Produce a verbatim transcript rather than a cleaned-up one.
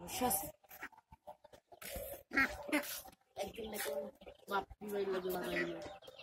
Just actually like one map you will do